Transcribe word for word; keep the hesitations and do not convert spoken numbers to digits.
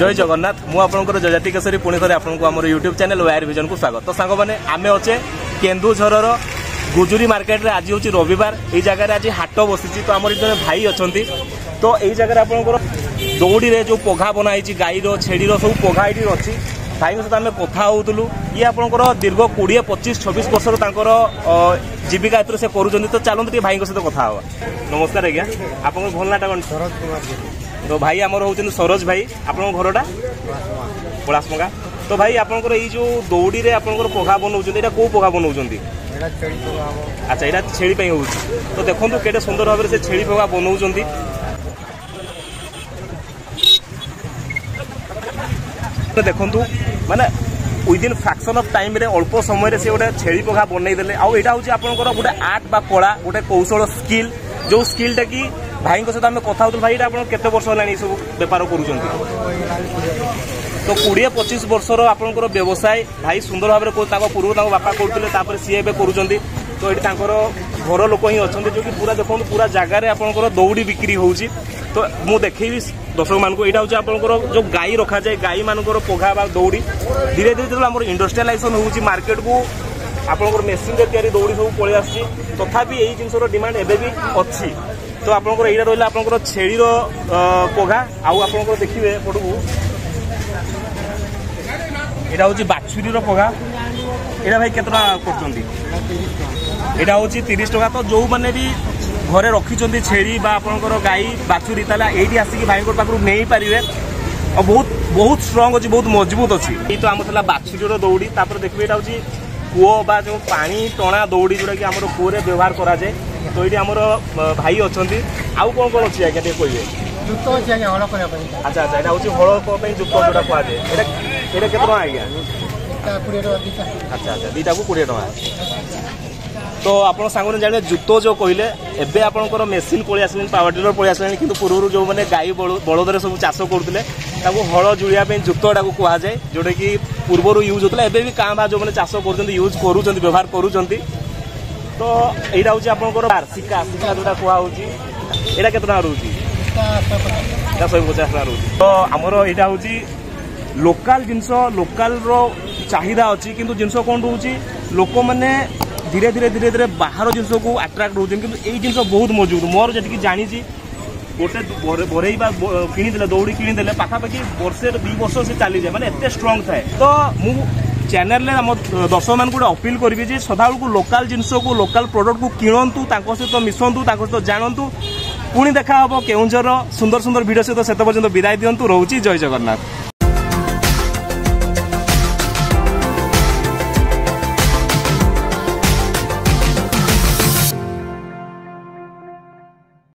जय जगन्नाथ मु आपनकर जजाति केसरी पुणी थे आपको आम यूट्यूब चैनल वायर विजन को स्वागत। तो सांग मैंने आम अच्छे केन्दुझर गुजुरी मार्केट रे आज हूँ रविवार ये जगह आज हाट बसी। तो आम जन भाई अच्छा तो यही जगह आपंकर दौड़ी रे जो पघा बनाई गाईर छेड़ीर सब पघा ये अच्छी भाई सहित आम कथा होलु। ये आपंकर दीर्घ कोड़े पचिश छब्बीस वर्षर जीविका ए से करूँ। तो चलते भाई सहित कथा हाँ। नमस्कार आज्ञा आप भल नाटा कौन? सरोज कुमार। तो भाई आमर हूँ सरोज भाई आप घरटा पलासमगा। तो भाई आपंकर ये जो दौड़ी रे आपंकर पघा बनाऊँ यहाँ कौ पघा बनाऊँ? अच्छा यहाँ छेड़ी हो। तो देखो केटे सुंदर भाव से छेड़ी पघा बनाऊँ। देखु माने विदिन फ्रैक्शन ऑफ टाइम रे अल्प समय से गोटे छेड़ी पघा बनई देले। आउ एटा होची आपनकर गोटे आर्ट बा कला गोटे कौशल स्किल जो स्किलटा कि भाई सहित आम कथा होतल। भाई आप केते वर्ष होलानी सब व्यापार करूछंती? तो कोड़े पचिश वर्षर आपनकर व्यवसाय भाई सुंदर भाव में पूर्व बापा करते सी एवं करूँ। तो ये घर लोक ही अच्छा जो कि पूरा देखो पूरा जगार आपंकर दौड़ी बिक्री होची। तो मु देखी दर्शक मान को यहाँ हूँ जो गाई रखा जाए गाई मानकर पघा बा दौड़ी धीरे धीरे जो आम इंडस्ट्रियलाइजेशन होची मार्केट को आपंकर मेसीन तैयारी दौड़ी सब पलि आसी। तथापि यही जिनसर डिमांड एबे भी अच्छी। तो आपंकर यहाँ रहा आपंकर छेड़ीर पघा आउ आपंकर देखिए पड़ू यहाँ हूँ बाछुरीर पघा। यहाँ भाई केतना कर? यहाँ हूँ तीस टका। तो जो मैंने भी घरे रखी छेड़ी बा आपंकर गाई बाछुरी ये आसिक भाई पाखु नहीं पारे और बहुत बहुत स्ट्रंग अच्छी बहुत मजबूत अच्छी। ये तो आम बाछुरीर दौड़ी देखिए यहाँ हूँ कूओ बा जो पानी टणा दौड़ी जोटा कि आम कूओ व्यवहार कराए। तो ये आमर भाई अच्छा आउ कौन कौन अच्छी आज्ञा कहे? जुत अच्छी आज्ञा हल करने। अच्छा अच्छा यहाँ हूँ हल जुत जोटा कहुए ये के आज्ञा? अच्छा अच्छा दीटा को कोड़े टका। तो आप सांग जाने जुत जो कहले एबे आपंकर मेसीन पलि आसले पावर टिलर पलि आसले कि पूर्व जो मैंने गाई बलद सब चाष करते हल जुड़िया जुतटा को कहुए जोटा कि पूर्वर यूज होता है। भी काँ बा जो मैंने चाष कर यूज कर व्यवहार करूँ। तो यहाँ हूँ आपंकर सिक्का सिक्का जोटा कहुच्छी यहाँ के रोचे? शहे पचास टाँग रोचे। तो आमर यहाँ हूँ लोकाल जिनस लोकाल चाहिदा अच्छी किंतु जिनस कौन रोचे लोक मैंने धीरे धीरे धीरे धीरे बाहर जिनस को अट्राक्ट होती कि यही जिनस बहुत मजबूत। मोर जी जानी गोटे बरई किणीदे दौड़ी किणीदे पाखापाखि वर्षे दुई वर्ष से चली जाए मैंने एत स्ट्रंग थाए। तो मु चैनल आम दर्शक मान गोटे अपील करी सदा को लोकाल जिनस को लोकाल प्रोडक्ट को किणतु सहित मिशंतु सहित जानतु। पुणी देखा हम केउंझर सुंदर सुंदर वीडियो सहित से पर्यंत विदाय दिंतु। रोची जय जगन्नाथ।